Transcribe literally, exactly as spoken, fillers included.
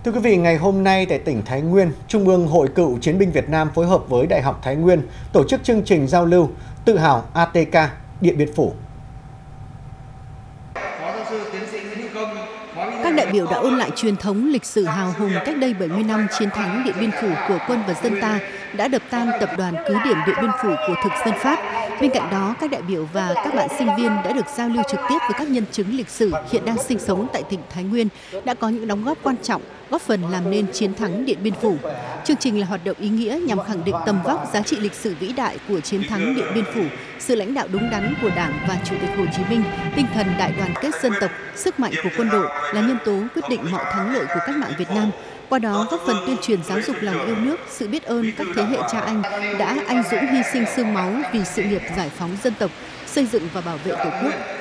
Thưa quý vị, ngày hôm nay tại tỉnh Thái Nguyên, Trung ương Hội Cựu Chiến binh Việt Nam phối hợp với Đại học Thái Nguyên tổ chức chương trình giao lưu Tự hào a tê ca Điện Biên Phủ. Các đại biểu đã ôn lại truyền thống lịch sử hào hùng cách đây bảy mươi năm chiến thắng Điện Biên Phủ của quân và dân ta đã đập tan tập đoàn cứ điểm Điện Biên Phủ của thực dân Pháp. Bên cạnh đó, các đại biểu và các bạn sinh viên đã được giao lưu trực tiếp với các nhân chứng lịch sử hiện đang sinh sống tại tỉnh Thái Nguyên, đã có những đóng góp quan trọng, góp phần làm nên chiến thắng Điện Biên Phủ. Chương trình là hoạt động ý nghĩa nhằm khẳng định tầm vóc giá trị lịch sử vĩ đại của chiến thắng Điện Biên Phủ, sự lãnh đạo đúng đắn của Đảng và Chủ tịch Hồ Chí Minh, tinh thần đại đoàn kết dân tộc, sức mạnh của quân đội là nhân tố quyết định mọi thắng lợi của cách mạng Việt Nam. Qua đó góp phần tuyên truyền giáo dục lòng yêu nước, sự biết ơn các thế hệ cha anh đã anh dũng hy sinh xương máu vì sự nghiệp giải phóng dân tộc, xây dựng và bảo vệ Tổ quốc.